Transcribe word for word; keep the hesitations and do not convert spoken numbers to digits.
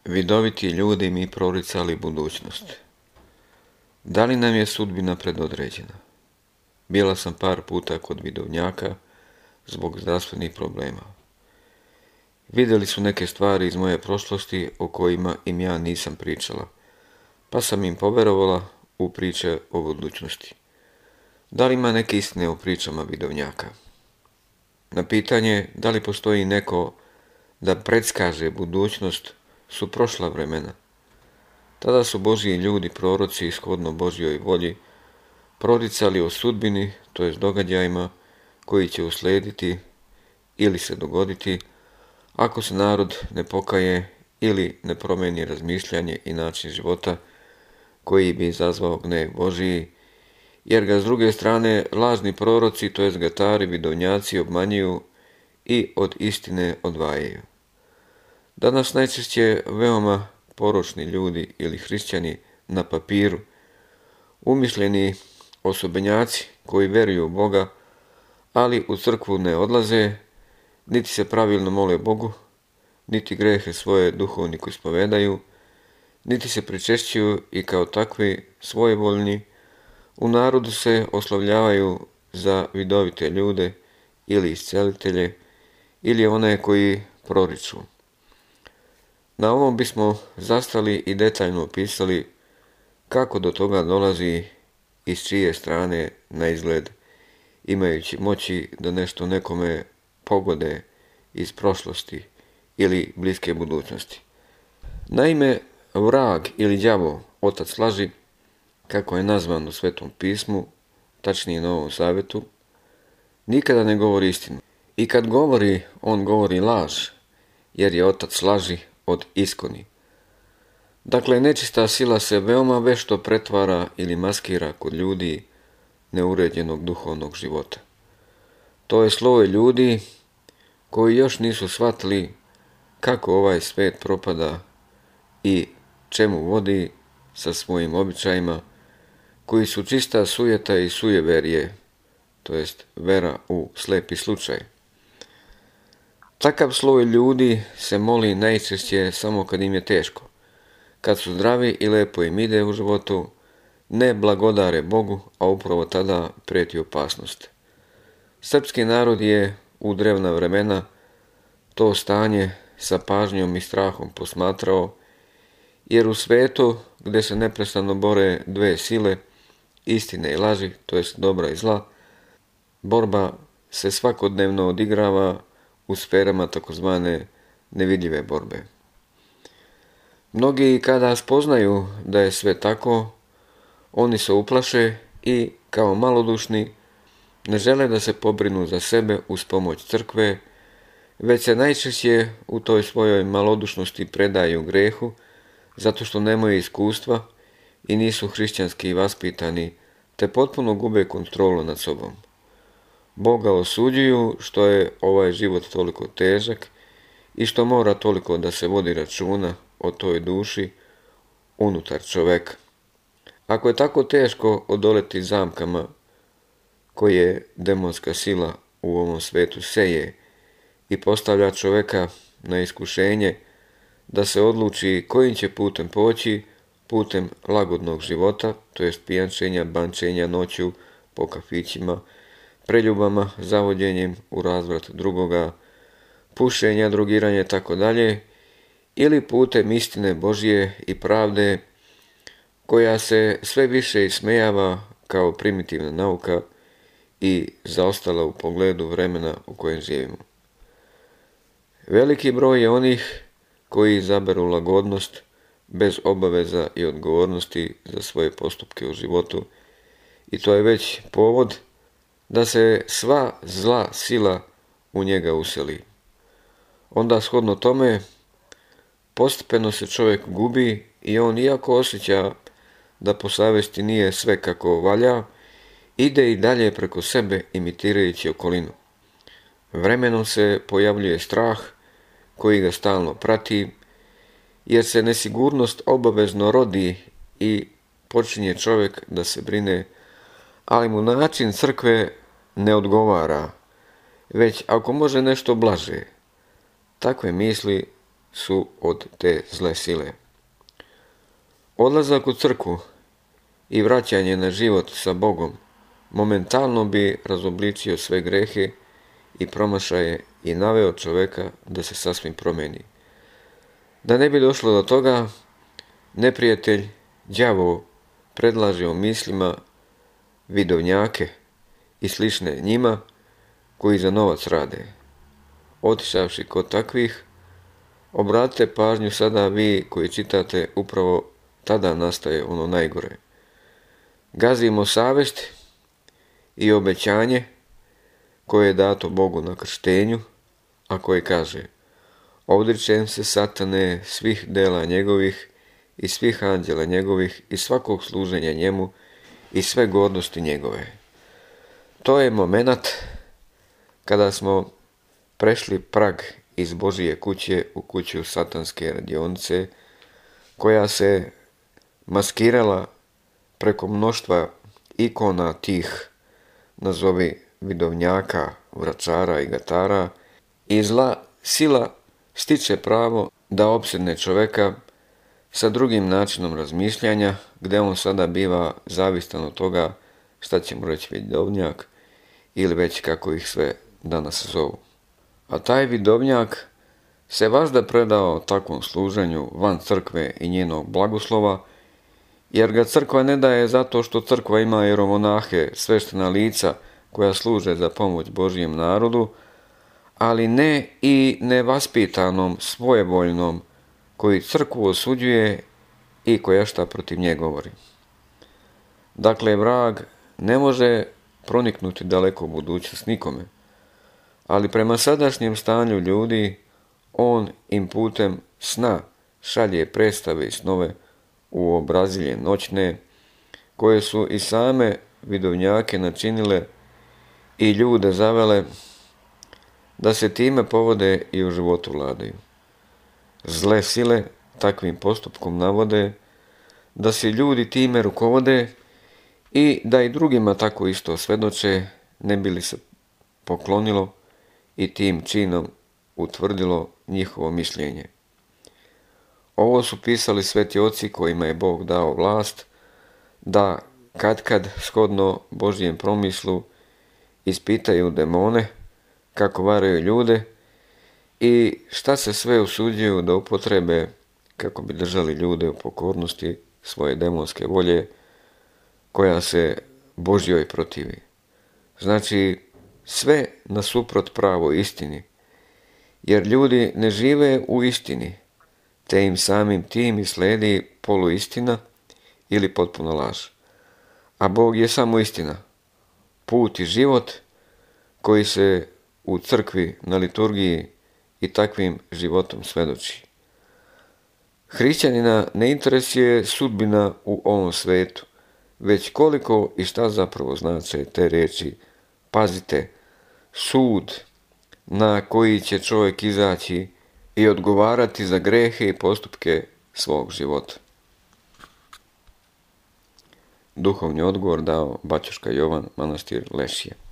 Vidoviti ljudi mi proricali budućnost. Da li nam je sudbina predodređena? Bila sam par puta kod vidovnjaka zbog zdravstvenih problema. Vidjeli su neke stvari iz moje prošlosti o kojima im ja nisam pričala, pa sam im poverovala u priče o budućnosti. Da li ima neke istine u pričama vidovnjaka? Na pitanje da li postoji neko da predskaže budućnost su prošla vremena. Tada su Božji ljudi, proroci, shodno Božjoj volji, proricali o sudbini, to jest događajima koji će uslediti ili se dogoditi ako se narod ne pokaje ili ne promijeni razmišljanje i način života koji bi izazvao gnev Božji, jer ga s druge strane lažni proroci, to jest gatari, vidovnjaci obmanjuju i od istine odvajaju. Danas najčešće veoma poročni ljudi ili hrišćani na papiru, umišljeni osobenjaci koji vjeruju u Boga, ali u crkvu ne odlaze, niti se pravilno mole Bogu, niti grehe svoje duhovniku ispovedaju, niti se pričešćuju i kao takvi svojevoljni u narodu se oslavljavaju za vidovite ljude ili iscelitelje ili one koji proriču. Na ovom bismo zastali i detaljno opisali kako do toga dolazi i s čije strane na izgled, imajući moći da nešto nekome pogode iz prošlosti ili bliske budućnosti. Naime, vrag ili đavo, otac laži, kako je nazvan u Svetom pismu, tačnije Novom Zavetu, nikada ne govori istinu. I kad govori, on govori laž, jer je otac laži od iskoni. Dakle, nečista sila se veoma vešto pretvara ili maskira kod ljudi neuređenog duhovnog života. To je sloj ljudi koji još nisu shvatili kako ovaj svet propada i čemu vodi sa svojim običajima, koji su čista sujeta i sujeverje, to jest vera u slepi slučaj. Takav sloj ljudi se moli najčešće samo kad im je teško. Kad su zdravi i lepo im ide u životu, ne blagodare Bogu, a upravo tada prijeti opasnost. Srpski narod je u drevna vremena to stanje sa pažnjom i strahom posmatrao, jer u svetu gdje se neprestano bore dve sile, istine i laži, to jest dobra i zla, borba se svakodnevno odigrava u sferama takozvane nevidljive borbe. Mnogi kada spoznaju da je sve tako, oni se uplaše i kao malodušni ne žele da se pobrinu za sebe uz pomoć crkve, već se najčešće u toj svojoj malodušnosti predaju grehu, zato što nemaju iskustva i nisu hrišćanski vaspitani, te potpuno gube kontrolu nad sobom. Boga osuđuju što je ovaj život toliko težak i što mora toliko da se vodi računa o toj duši unutar čoveka. Ako je tako teško odoleti zamkama koje demonska sila u ovom svetu seje i postavlja čoveka na iskušenje da se odluči kojim će putem poći, putem lagodnog života, to jest pijančenja, bančenja noću po kafićima, preljubama, zavođenjem u razvrat drugoga, pušenja, drogiranja i tako dalje, ili putem istine Božje i pravde koja se sve više ismejava kao primitivna nauka i zaostala u pogledu vremena u kojem živimo. Veliki broj je onih koji izaberu lagodnost bez obaveza i odgovornosti za svoje postupke u životu i to je već povod da se sva zla sila u njega useli. Onda shodno tome postepeno se čovjek gubi i on, iako osjeća da po savjesti nije sve kako valja, ide i dalje preko sebe imitirajući okolinu. Vremenom se pojavljuje strah koji ga stalno prati, jer se nesigurnost obavezno rodi i počinje čovjek da se brine, ali mu način crkve ne odgovara, već ako može nešto blaže. Takve misli su od te zle sile. Odlazak u crkvu i vraćanje na život sa Bogom momentalno bi razobličio sve grehe i promašaje i naveo čoveka da se sasvim promeni. Da ne bi došlo do toga, neprijatelj, đavo, predlaže o mislima vidovnjake i slične njima koji za novac rade. Otišavši kod takvih, obratite pažnju sada vi koji čitate, upravo tada nastaje ono najgore. Gazimo savjest i obećanje koje je dato Bogu na krštenju, a koje kaže: odričem se, Satane, svih dela njegovih i svih anđela njegovih i svakog služenja njemu i sve gordosti njegove. To je moment kada smo prešli prag iz Božije kuće u kuću satanske radionice, koja se maskirala preko mnoštva ikona tih, nazovi vidovnjaka, vračara i gatara, i zla sila stiče pravo da opsedne čoveka sa drugim načinom razmišljanja, gdje on sada biva zavistan od toga šta ćemo reći vidovnjak ili već kako ih sve danas zovu. A taj vidovnjak se vazda predao takvom služenju van crkve i njenog blagoslova, jer ga crkva ne daje zato što crkva ima jeromonahe, sveštena lica koja služe za pomoć Božijem narodu, ali ne i nevaspitanom, svojevoljnom, koji crkvu osuđuje i koja šta protiv nje govori. Dakle, vrag ne može proniknuti daleko u budućnost nikome, ali prema sadašnjem stanju ljudi, on im putem sna šalje predstave i snove u obrazilje noćne, koje su i same vidovnjake načinile i ljude zavele da se time povode i u životu vladaju. Zle sile takvim postupkom navode da se ljudi time rukovode i da i drugima tako isto svedoče, ne bi li se poklonilo i tim činom utvrdilo njihovo mišljenje. Ovo su pisali sveti oci kojima je Bog dao vlast da katkad shodno Božijem promislu ispitaju demone, kako varaju ljude i šta se sve usuđuju da upotrebe kako bi držali ljude u pokornosti svoje demonske volje, koja se Božjoj protivi. Znači, sve nasuprot pravoj istini, jer ljudi ne žive u istini, te im samim tim i sledi poluistina ili potpuna laž. A Bog je samo istina, put i život koji se u crkvi na liturgiji i takvim životom svedoči. Hrišćanina ne interesuje sudbina u ovom svetu, već koliko i šta zapravo znače te riječi: pazite, sud na koji će čovjek izaći i odgovarati za grehe i postupke svog života. Duhovni odgovor dao Baćoška Jovan, manastir Lešije.